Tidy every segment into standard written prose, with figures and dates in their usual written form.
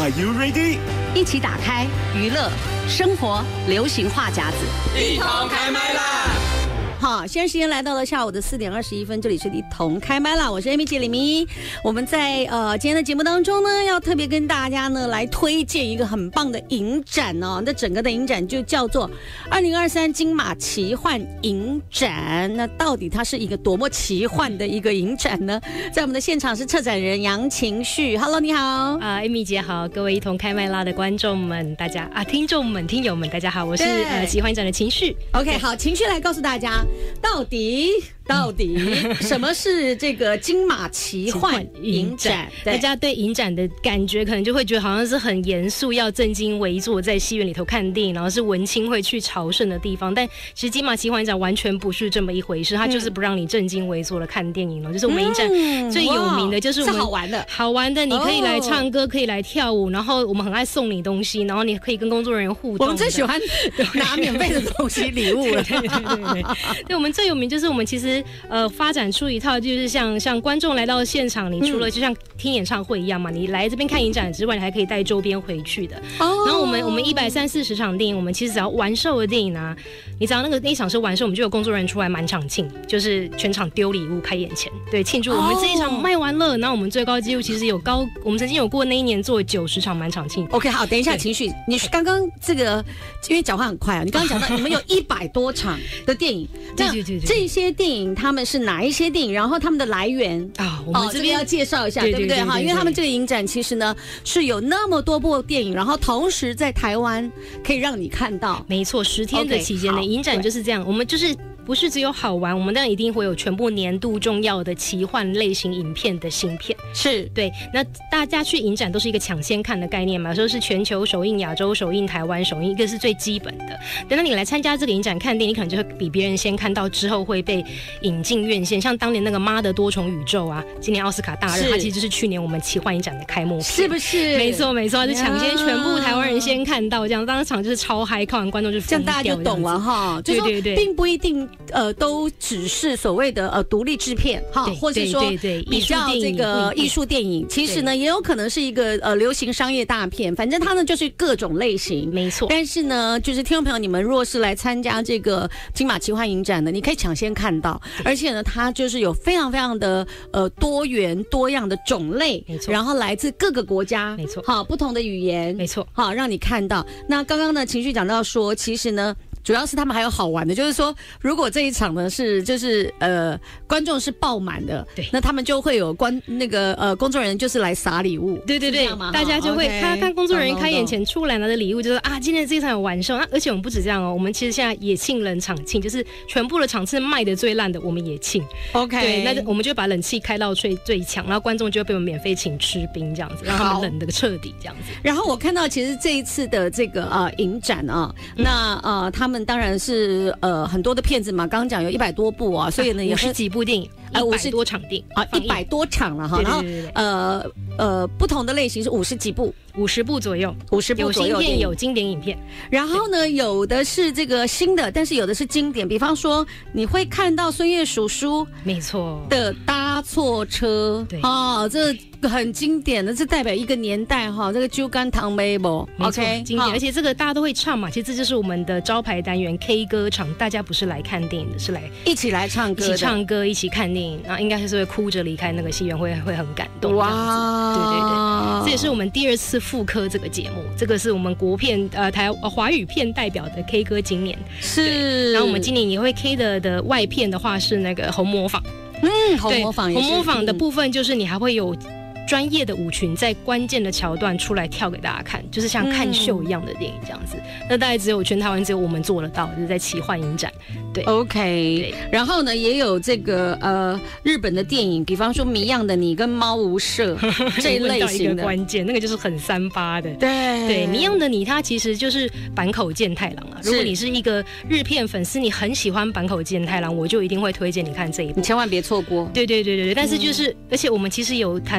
Are you ready？ 一起打开娱乐、生活、流行话匣子， 一同开麦啦！ 好，现在时间来到了下午的4点21分，这里是一同开麦啦，我是 Amy 姐李明。我们在今天的节目当中呢，要特别跟大家呢来推荐一个很棒的影展哦。那整个的影展就叫做2023金马奇幻影展。那到底它是一个多么奇幻的一个影展呢？在我们的现场是策展人杨晴旭 ，Hello， 你好 ，Amy 姐好，各位一同开麦啦的观众们，大家听众们、听友们，大家好，我是奇幻影展的晴旭。 OK， 好，晴旭来告诉大家。到底什么是这个金马奇幻影展？ 大家对影展的感觉可能就会觉得好像是很严肃，要正襟危坐在戏院里头看电影，然后是文青会去朝圣的地方。但其实金马奇幻影展完全不是这么一回事，它就是不让你正襟危坐的看电影了。就是我们影展最有名的就是我们好玩的，你可以来唱歌，可以来跳舞，然后我们很爱送你东西，然后你可以跟工作人员互动。 我们最喜欢拿免费的东西礼物了。 对，我们最有名就是我们其实发展出一套就是像观众来到现场，你除了就像听演唱会一样嘛，你来这边看影展之外，你还可以带周边回去的。然后我们130-140场电影，我们其实只要完售的电影啊，你只要那一场是完售，我们就有工作人员出来满场庆，就是全场丢礼物开演前，对，庆祝我们这一场卖完了。然后我们最高纪录其实我们曾经有过那一年做90场满场庆。 OK， 好，等一下，情绪，你刚刚这个因为讲话很快啊，你刚刚讲到你们有100多场的电影， 对， 这些电影他们是哪一些电影？然后他们的来源啊，我们这边要介绍一下，对不对？哈，因为他们这个影展其实呢是有那么多部电影，然后同时在台湾可以让你看到。 没错，10天的期间的影展就是这样，我们就是不是只有好玩，我们当然一定会有全部年度重要的奇幻类型影片的新片。 是对，那大家去影展都是一个抢先看的概念嘛，有时候是全球首映、亚洲首映、台湾首映，一个是最基本的。等到你来参加这个影展看电影，你可能就会比别人先看到，之后会被引进院线。像当年那个《妈的多重宇宙》啊，今年奥斯卡大热，它其实就是去年我们奇幻影展的开幕片， 是不是？ 没错，就抢先全部台湾人先看到，这样当场就是超嗨，看完观众就这样大家就懂了哈。对，并不一定都只是所谓的独立制片哈，或者说比较这个艺术电影，其实呢也有可能是一个流行商业大片，反正它呢就是各种类型， 没错。 但是呢，就是听众朋友，你们若是来参加这个金马奇幻影展的，你可以抢先看到，而且呢，它就是有非常非常的多元多样的种类， 没错。 然后来自各个国家， 没错， 好不同的语言， 没错， 好让你看到。那刚刚呢，情绪讲到说，其实呢。主要是他们还有好玩的，就是说，如果这一场呢就是观众是爆满的， 对， 那他们就会有工作人员就是来撒礼物， 对，大家就会看工作人员开演前出来拿的礼物，就是今天这一场有完售。那而且我们不止这样哦，我们其实现在也庆冷场庆，就是全部的场次卖的最烂的我们也庆。 OK， 对，那我们就把冷气开到最强，然后观众就会被我们免费请吃冰这样子，让他们冷的彻底这样子。 然后我看到其实这一次的这个影展啊，那他们当然是很多的片子嘛，刚刚讲有100多部啊，所以呢也 50几部电影，100多场电影啊，100多场了哈。然后不同的类型是50几部 ，50部左右 ，50部左右， 有新片有经典影片。 然后呢，有的是这个新的，但是有的是经典。比方说，你会看到孙越叔叔， 没错的搭错车， 对这很经典的，这代表一个年代哈。这个酒干倘卖无 ，OK， 经典，而且这个大家都会唱嘛。其实这就是我们的招牌单元 K 歌场，大家不是来看电影的，是来一起来唱歌， 一起唱歌，一起看电影，然后应该是会哭着离开那个戏院，会很感动。 哇， 对，这也是我们第2次复刻这个节目，这个是我们国片华语片代表的 K 歌今年是。 然后我们今年也会 K 的外片的话是那个红模仿， 红模仿也是， 红模仿的部分就是你还会有专业的舞群在关键的桥段出来跳给大家看，就是像看秀一样的电影这样子。那大概全台湾只有我们做得到，就是在奇幻影展。对 ，OK。然后呢，也有这个日本的电影，比方说《谜样的你》跟《猫无舍》这一类型的。 关键那个就是很3八的。 对， 《谜样的你》它其实就是坂口健太郎啊。如果你是一个日片粉丝，你很喜欢坂口健太郎，我就一定会推荐你看这一部。 你千万别错过。 对。但是就是，而且我们其实有谈到泰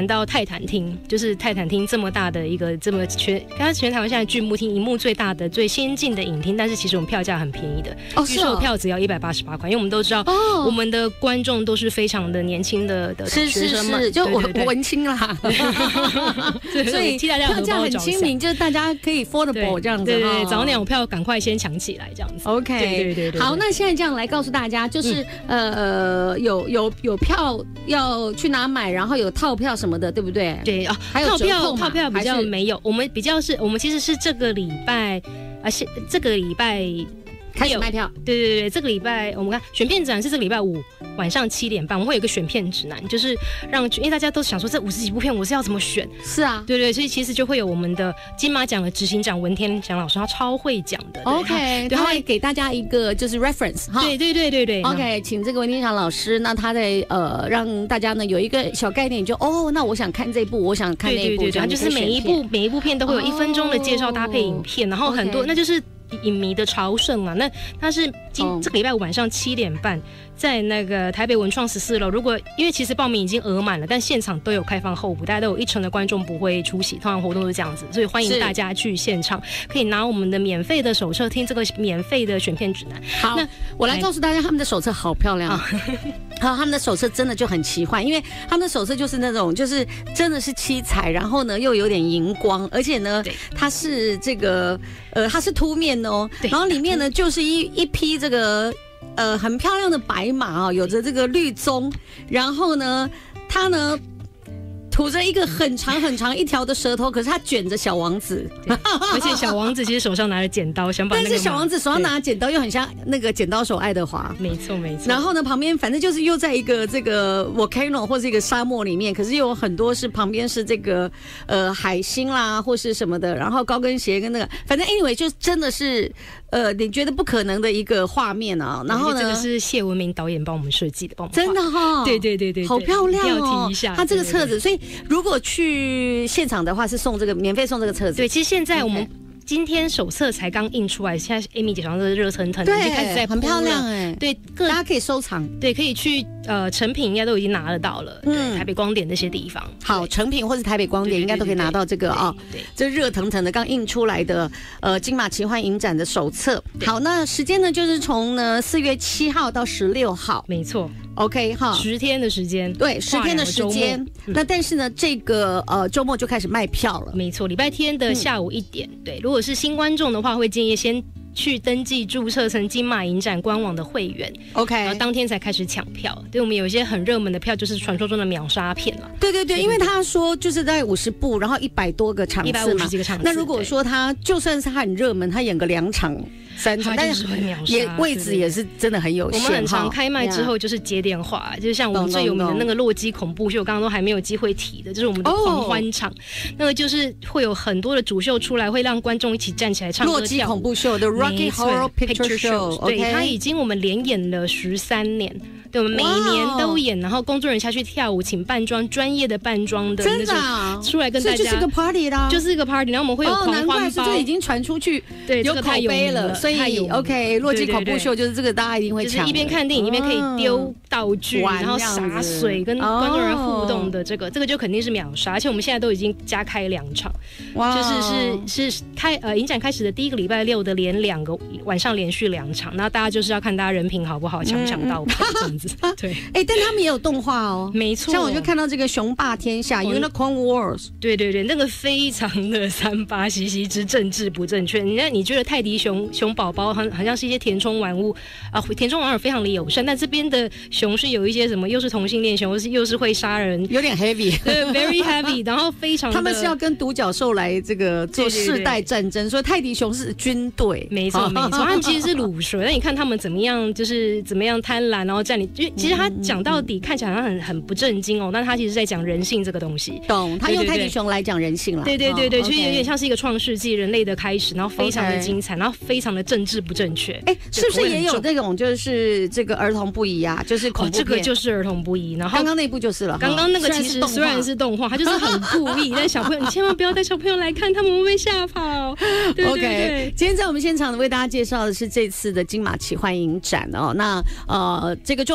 泰坦厅，就是泰坦厅这么大的一个它全台湾现在剧目厅荧幕最大的、最先进的影厅，但是其实我们票价很便宜的，预售票只要188块，因为我们都知道我们的观众都是非常的年轻的学生嘛， 就文青啦，所以替大家票价很亲民，就是大家可以 affordable 这样子， 对，早鸟票赶快先抢起来这样子。 OK， 对，好，那现在这样来告诉大家，就是有票要去哪买，然后有套票什么的，对不对？ 对啊， 还有套票比较没有，我们其实是这个礼拜开始卖票， 对，这个礼拜我们看选片展是这个礼拜5晚上7点半，我们会有一个选片指南，就是因为大家都想说这50几部片我是要怎么选？ 是啊， 对，所以其实就会有我们的金马奖的执行长文天祥老师，他超会讲的 ，OK， 他会给大家一个就是 reference 哈， 对 ，OK， 请这个文天祥老师，那他在让大家呢有一个小概念，就那我想看这部，我想看那部， 对，他就是每一部片都会有1分钟的介绍搭配影片，然后很多那就是影迷的朝圣啊，那他是这个礼拜5晚上7点半，在那个台北文创14楼。如果因为其实报名已经额满了，但现场都有开放候补，大家都有1成的观众不会出席，通常活动都是这样子，所以欢迎大家去现场，可以拿我们的免费的手册听这个免费的选片指南。 好，那我来告诉大家，他们的手册好漂亮。他们的手册真的就很奇幻，因为他们的手册就是那种就是真的是七彩，然后呢又有点荧光，而且呢它是这个它是凸面哦，然后里面呢就是一匹这个很漂亮的白马有着这个绿鬃，然后呢它呢吐着一个很长很长一条的舌头，可是他卷着小王子， 而且小王子其实手上拿着剪刀，想把但是小王子手上拿着剪刀又很像那个剪刀手爱德华， 没错。 然后呢，旁边反正就是又在一个这个 volcano 或是一个沙漠里面，可是又有很多是旁边是这个海星啦或是什么的，然後高跟鞋跟那个，反正 anyway 就真的是你觉得不可能的一个画面啊。然后呢， 这个是谢文明导演帮我们设计的，帮我们真的哈， 对， 好漂亮哦， 要提一下他这个册子，所以如果去现场的话是送这个免费送这个册子。 对，其实现在我们今天手册才刚印出来，现在 Amy 姐上是热腾腾的，已经开始在很漂亮对， 大家可以收藏， 对，可以去成品应该都已经拿得到了，台北光点那些地方。 好，成品或是台北光点应该都可以拿到这个啊，这热腾腾的刚印出来的金马奇幻影展的手册。好，那时间呢就是从4月7号到16号， 没错。 OK 哈 ，10天的时间， 对，10天的时间。那但是呢，这个周末就开始卖票了。 没错，礼拜天的下午1点。对，如果是新观众的话，会建议先去登记注册成金马影展官网的会员 ，OK， 然后当天才开始抢票。对，我们有一些很热门的票，就是传说中的秒杀片了。 对，因为他说就是在50部，然后100多个场次嘛， 150几个场次。 那如果说他就算是他很热门，他演个2场。3场，但是也位置也是真的很有限。 我们很常开卖之后就是接电话，就是像我们最有名的那个洛基恐怖秀，刚刚都还没有机会提的，就是我们的狂欢场，那个就是会有很多的主秀出来，会让观众一起站起来唱歌跳舞。 洛基恐怖秀的 Rocky Horror Picture Show， 对，它已经我们连演了13年。对，我们每年都演，然后工作人员下去跳舞，请扮装专业的扮装的那种出来跟大家， 就是个 party 啦， 就是一个 party， 然后我们会有狂欢包， 难怪是这已经传出去， 对， 有口碑了，所以 OK， 洛基恐怖秀就是这个大家一定会抢， 就是一边看电影一边可以丢道具，然后洒水跟观众人互动的这个就肯定是秒杀，而且我们现在都已经加开2场，就是影展开始的第一个礼拜6的连2个晚上连续2场，然后大家就是要看大家人品好不好，抢不抢到票这样子。对， 但他们也有动画哦， 没错。 像我就看到这个雄霸天下 Unicorn Wars， 对，那个非常的3八兮兮之政治不正确。你觉得泰迪熊宝宝好像是一些填充玩物啊，填充玩偶非常的友善，但这边的熊是有一些什么，又是同性恋熊，又是会杀人， 有点 heavy， 对 ，very heavy， 然后非常的， 他们是要跟独角兽来这个做世代战争，所以泰迪熊是军队， 没错，他们其实是卤水。那你看他们怎么样，就是怎么样贪婪，然后占领，其实他讲到底看起来好像很不正经哦，但他其实在讲人性这个东西。 懂，他用泰迪熊来讲人性了。 对，所以有点像是一个创世纪人类的开始，然后非常的精彩，然后非常的政治不正确。 是不是也有这种就是这个儿童不宜啊？就是恐怖片， 这个就是儿童不宜。然后刚刚那部就是了， 刚刚那个其实虽然是动画，它就是很故意，但小朋友你千万不要带小朋友来看，他们会被吓跑。OK， 今天在我们现场为大家介绍的是这次的金马奇幻影展哦。那这个周末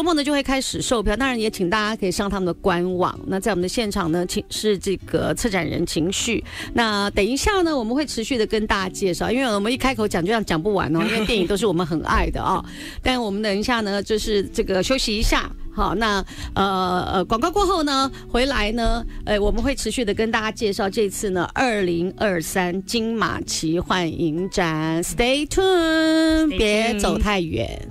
后呢就会开始售票，当然也请大家可以上他们的官网。那在我们的现场呢，是这个策展人情绪。那等一下呢，我们会持续的跟大家介绍，因为我们一开口讲就这样讲不完哦，因为电影都是我们很爱的哦。但我们等一下呢，就是这个休息一下。好，那广告过后呢，回来呢，我们会持续的跟大家介绍这次呢2023金马奇幻影展 ，Stay tuned， 别走太远。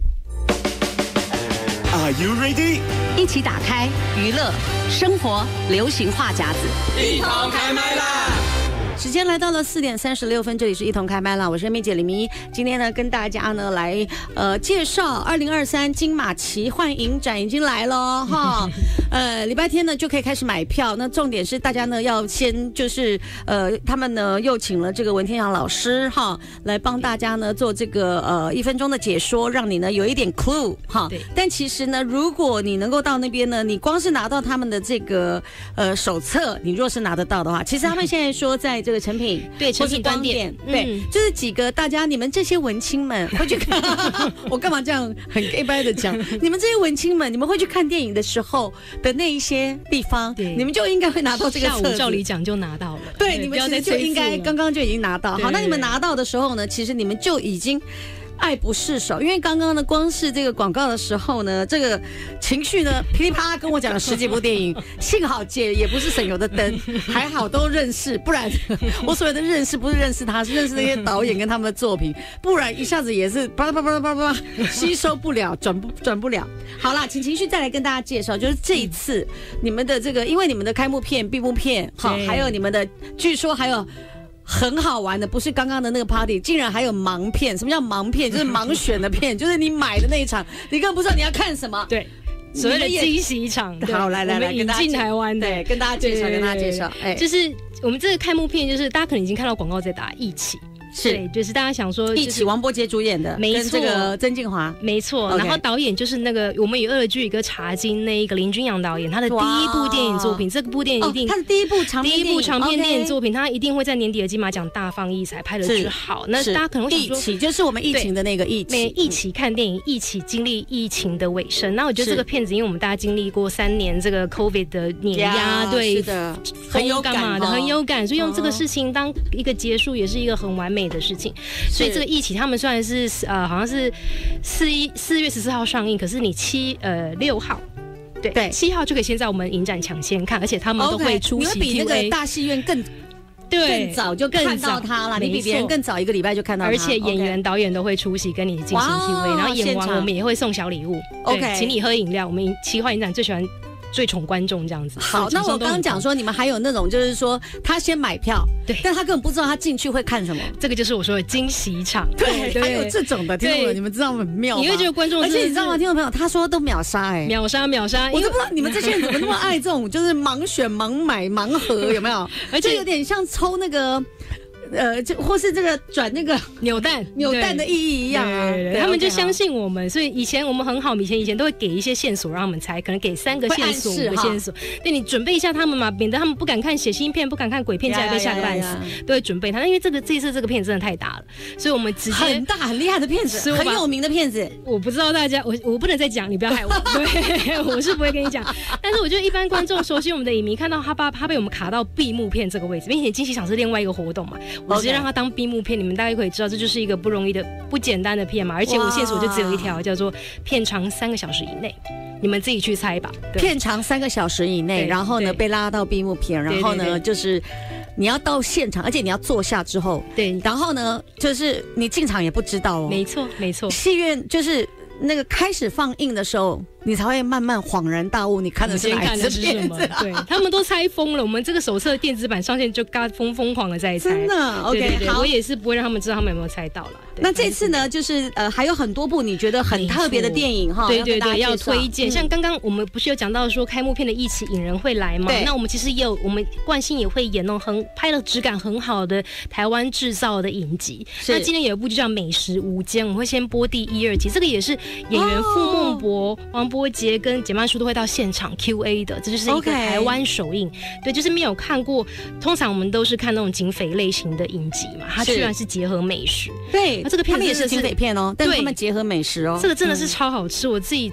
Are you ready？ 一起打开娱乐、生活、流行话匣子， 一同开麦啦！ 时间来到了4点36分，这里是一同开麦啦，我是咪姐李咪。今天呢，跟大家呢来介绍2023金马奇幻影展已经来了哈。礼拜天呢就可以开始买票。那重点是大家呢要先就是他们呢又请了这个文天祥老师哈来帮大家呢做这个1分钟的解说，让你呢有一点 clue 哈。但其实呢，如果你能够到那边呢，你光是拿到他们的这个手册，你若是拿得到的话，其实他们现在说在这个成品对成品端点对，就是几个大家你们这些文青们会去看，我干嘛这样很 gay 掰的讲？你们这些文青们，你们会去看电影的时候的那一些地方，你们就应该会拿到这个册子。 下午照理讲就拿到了， 对，你们其实就应该刚刚就已经拿到。好，那你们拿到的时候呢，其实你们就已经爱不释手，因为刚刚呢，光是这个广告的时候呢，这个情绪呢噼里啪啦跟我讲了10几部电影，幸好姐也不是省油的灯，还好都认识，不然我所谓的认识不是认识他，是认识那些导演跟他们的作品，不然一下子也是巴拉巴拉巴拉巴拉吸收不了，转不了。好啦，请情绪再来跟大家介绍，就是这一次你们的这个，因为你们的开幕片、闭幕片，好，还有你们的，据说还有。很好玩的，不是刚刚的那个 party， 竟然还有盲片。什么叫盲片？就是盲选的片，就是你买的那一场，你根本不知道你要看什么。 对，所谓的惊喜场。 好，来， 我们引进台湾的， 对，跟大家介绍， 就是我们这个开幕片，就是大家可能已经看到广告在打一起。对，就是大家想说， 一起王柏杰主演的， 没错， 跟这个曾敬骅， 没错。然后导演就是那个我们以恶剧一个茶金那一个林君阳导演，他的第一部电影作品，这部电影一定， 他的第一部长篇电影作品，他一定会在年底的金马奖大放异彩，拍的之好。那大家可能会想说， 一起就是我们疫情的那个疫情， 一起看电影，一起经历疫情的尾声。那我觉得这个片子，因为我们大家经历过3年这个 COVID 的碾压，对， 很有感， 很有感，所以用这个事情当一个结束，也是一个很完美的事情。所以这个一起，他们虽然是好像是4月14号上映，可是你6号，对7号就可以先在我们影展抢先看，而且他们都会出席 QA， 你会比那个大戏院更早就看到他了，你比别人更早1个礼拜就看到他， 而且演员、导演都会出席跟你进行 QA， 然后演完我们也会送小礼物，OK， 请你喝饮料。我们奇幻影展最喜欢最宠观众这样子。 好，那我刚刚讲说你们还有那种就是说他先买票，对，但他根本不知道他进去会看什么， 这个就是我说的惊喜场。 对，还有这种的，听众朋友，你们知道很妙吗？ 你会觉得观众， 而且你知道吗？听众朋友，他说都秒杀秒杀， 我都不知道你们这些人怎么那么爱这种就是盲选、盲买、盲盒，有没有？而且有点像抽那个。或是这个转那个扭蛋的意义一样啊， 他们就相信我们，所以以前我们很好，以前都会给一些线索让他们猜，可能给3个线索、5个线索，对，你准备一下他们嘛，免得他们不敢看血腥片，不敢看鬼片，下来被吓个半死，都会准备它。因为这次这个片子真的太大了，所以我们直接很大很厉害的片子，很有名的片子。 我不知道大家，我不能再讲，你不要害我，对，我是不会跟你讲。但是我觉得一般观众熟悉我们的影迷，看到他被我们卡到闭幕片这个位置，并且惊喜场是另外一个活动嘛。我直接让他当闭幕片，你们大概可以知道，这就是一个不容易的、不简单的片嘛。而且我线索就只有一条，叫做片长3个小时以内，你们自己去猜吧。 片长3个小时以内，然后呢被拉到闭幕片，然后呢就是你要到现场，而且你要坐下之后，对，然后呢就是你进场也不知道哦。 没错， 戏院就是那个开始放映的时候。你才会慢慢恍然大悟，你看的是哪一支片子？ 对，他们都猜疯了。我们这个手册电子版上线就疯狂的在猜， 真的 OK。 好，我也是不会让他们知道他们有没有猜到了。 那这次呢，就是还有很多部你觉得很特别的电影哈， 对，要推荐。像刚刚我们不是有讲到说开幕片的一起引人会来嘛？那我们其实也有，我们惯性也会演那种拍了质感很好的台湾制造的影集。那今天有一部就叫《美食无间》，我们会先播第1、2集，这个也是演员傅孟博、王波杰跟简曼书都会到现场 QA 的，这就是一个台湾首映。对，就是没有看过，通常我们都是看那种警匪类型的影集嘛，它居然是结合美食。 对， 这个片子也是警匪片哦，但是他们结合美食哦， 这个真的是超好吃，我自己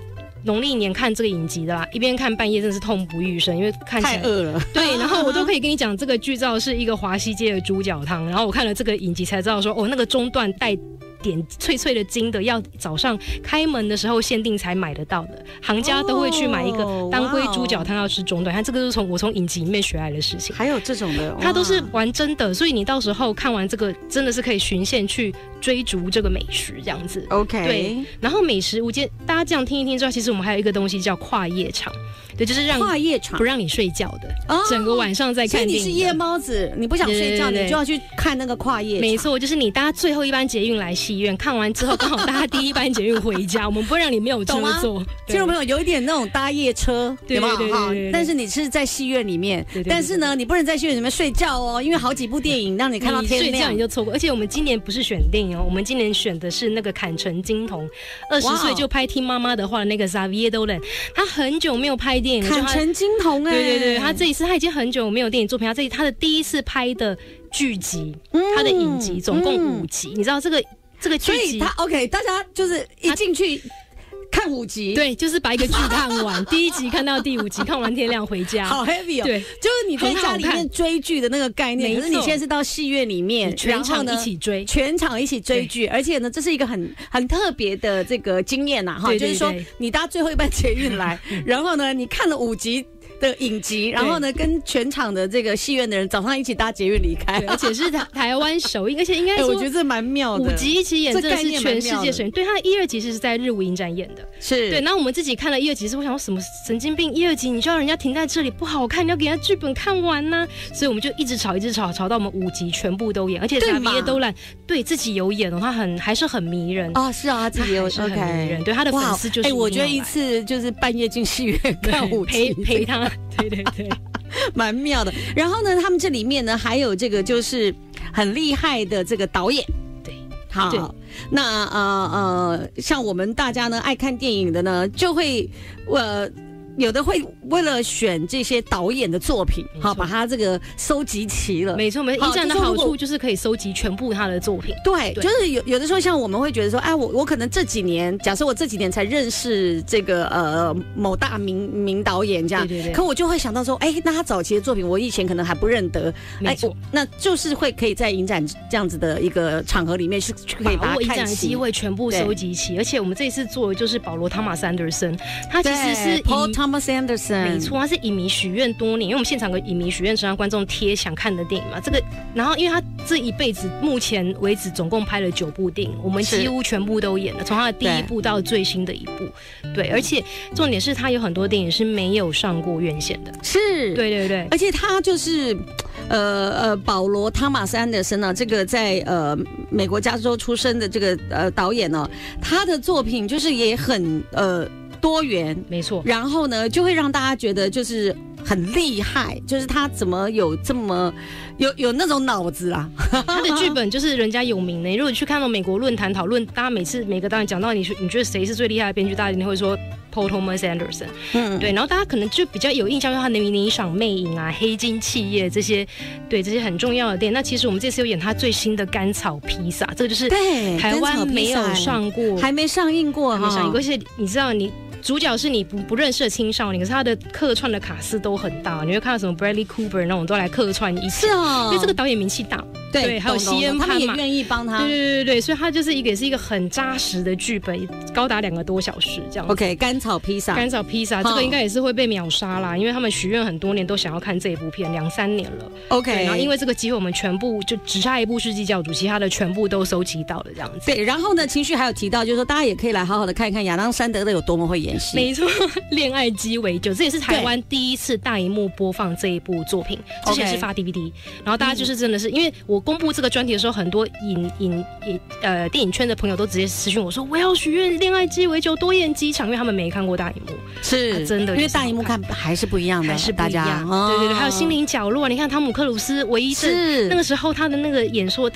农历年看这个影集的啦，一边看半夜真的是痛不欲生，因为看起来太饿了。 对，然后我都可以跟你讲，这个剧照是一个华西街的猪脚汤，然后我看了这个影集才知道说，哦，那个中段带点脆脆的筋的，要早上开门的时候限定才买得到的，行家都会去买一个当归猪脚汤要吃中段，看这个是我从影集里面学来的事情。 还有这种的， 它都是玩真的，所以你到时候看完这个真的是可以循线去追逐这个美食这样子。 OK， 对，然后美食无间，大家这样听一听之后，其实我们还有一个东西叫跨夜场。对，就是让跨夜场不让你睡觉的，整个晚上在看电影。 所以你是夜猫子，你不想睡觉，你就要去看那个跨夜场。 没错，就是你搭最后一班捷运来戏院，看完之后刚好搭第一班捷运回家，我们不会让你没有车坐。 听众朋友有一点那种搭夜车， 对吗？对。 但是你是在戏院里面，但是呢，你不能在戏院里面睡觉哦，因为好几部电影让你看到天亮， 睡觉你就错过。而且我们今年不是选电影哦，我们今年选的是那个坎城金童，20岁就拍听妈妈的话的那个 Xavier Dolan， 他很久没有拍电影了。 坎城金童对，他这一次他已经很久没有电影作品，他的第一次拍的剧集，他的影集总共5集，你知道这个剧集， 所以他 OK， 大家就是一进去看5集， 对，就是把一个剧看完，第1集看到第5集，看完天亮回家， 好 heavy 哦。 对， 就是你在家里面追剧的那个概念，可是你现在是到戏院里面， 全场一起追， 全场一起追剧，而且呢，这是一个很特别的这个经验呐，哈，就是说你搭最后一班捷运来，然后呢，你看了5集的影集，然后呢，跟全场的这个戏院的人早上一起搭捷运离开， 而且是台湾首映，而且应该说， 我觉得这蛮妙的。 5集一起演，真的是全世界首映。对，他的1、2集是在日舞影展演的， 是对。那我们自己看了1、2集，是我想说什么神经病，1、2集你就要人家停在这里不好看，你要给人家剧本看完呢，所以我们就一直吵到我们5集全部都演，而且Xavier Dolan对自己有演哦，他还是很迷人哦，是啊，他自己有很迷人，对他的粉丝就是我觉得一次就是半夜进戏院看5集， 陪他。对， 蛮妙的。然后呢，他们这里面呢还有这个就是很厉害的这个导演。 对， 好，那像我们大家呢爱看电影的呢，就会有的会为了选这些导演的作品，好把他这个收集齐了。 没错，我们影展的好处就是可以收集全部他的作品。 对，就是有的时候像我们会觉得说，哎，我可能这几年，假设我这几年才认识这个某大名导演这样， 对， 可我就会想到说，哎，那他早期的作品我以前可能还不认得， 没错， 那就是可以在影展这样子的一个场合里面是可以把它看齐， 影展的机会全部收集齐。而且我们这一次做的就是保罗·汤马斯·安德森，他其实是 Thomas Anderson， 没错，他是影迷许愿多年，因为我们现场有影迷许愿是让观众贴想看的电影嘛。这个，然后因为他这一辈子目前为止总共拍了9部电影，我们几乎全部都演了，从他的第1部到最新的1部。对，而且重点是他有很多电影是没有上过院线的。 是， 对， 而且他就是保罗·汤马斯·安德森呢，这个在美国加州出生的这个导演呢，他的作品就是也很多元， 没错。 然后呢，就会让大家觉得就是很厉害，就是他怎么有这么有那种脑子啊？ 他的剧本就是人家有名的。如果你去看到美国论坛讨论，大家每个导演讲到你觉得谁是最厉害的编剧，大家一定会说 Paul Thomas Anderson。对，然后大家可能就比较有印象，就是他的《霓裳魅影》啊，《黑金企业》这些很重要的电影。那其实我们这次有演他最新的《甘草披萨》，这个就是台湾没有上过， 还没上映过， 而且你知道主角是你不认识的青少年，可是他的客串的卡司都很大，你会看到什么 Bradley Cooper 那种都来客串一起， 是哦， 因为这个导演名气大， 对， 还有西恩潘他们也愿意帮他， 对，所以他就是也是一个很扎实的剧本，高达2个多小时这样。 OK， 甘草披萨这个应该也是会被秒杀啦，因为他们许愿很多年都想要看这一部片，2-3年了。 OK， 然后因为这个机会，我们全部就只差1部《世纪教主》，其他的全部都收集到了这样子。 对，然后呢，情绪还有提到，就是说大家也可以来好好的看一看亚当·山德勒有多么会演戏。 没错。恋爱鸡尾酒，这也是台湾第一次大荧幕播放这一部作品，之前是发 DVD， 然后大家就是真的是，因为我公布这个专题的时候，很多电影圈的朋友都直接私讯我说，我要许愿恋爱鸡尾酒多演几场，因为他们没看过大荧幕， 是真的， 因为大荧幕看还是不一样的， 还是不一样。对，还有心灵角落，你看汤姆克鲁斯唯一是那个时候他的那个演说，大家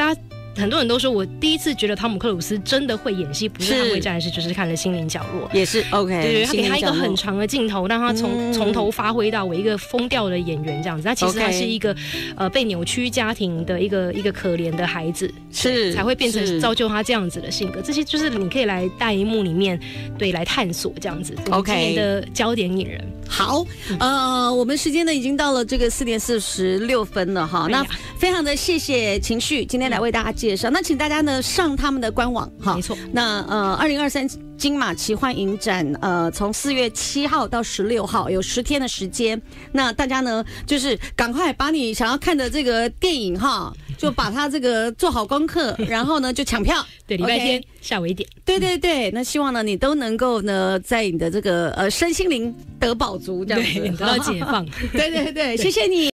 很多人都说我第一次觉得汤姆克鲁斯真的会演戏，不是捍卫战士，就是看了《心灵角落》， 也是 OK。 对，他给他一个很长的镜头，让他从头发挥到尾，一个疯掉的演员这样子。那其实他是一个被扭曲家庭的一个可怜的孩子， 是才会变成造就他这样子的性格。这些就是你可以来大荧幕里面对来探索这样子。OK， 今年的焦点影人。 好，我们时间呢已经到了这个4点46分了哈。那非常的谢谢情绪今天来为大家介绍。那请大家呢上他们的官网哈。 没错。 那2023金马奇幻影展从4月7号到16号有10天的时间。那大家呢就是赶快把你想要看的这个电影哈，就把它这个做好功课，然后呢就抢票。 对，礼拜天下午1点。 对对对，那希望呢你都能够呢在你的这个身心灵得饱足这样子， 得到解放。 对对对，谢谢你。